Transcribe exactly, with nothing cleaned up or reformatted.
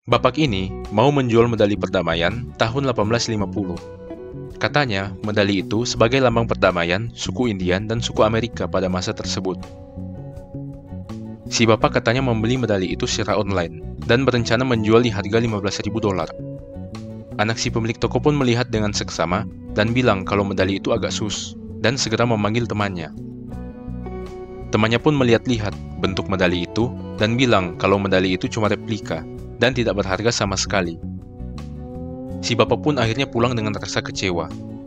Bapak ini mau menjual medali perdamaian tahun delapan belas lima puluh. Katanya, medali itu sebagai lambang perdamaian suku Indian dan suku Amerika pada masa tersebut. Si bapak katanya membeli medali itu secara online dan berencana menjual di harga lima belas ribu dolar. Anak si pemilik toko pun melihat dengan seksama dan bilang kalau medali itu agak sus dan segera memanggil temannya. Temannya pun melihat-lihat bentuk medali itu dan bilang kalau medali itu cuma replika dan tidak berharga sama sekali. Si bapak pun akhirnya pulang dengan rasa kecewa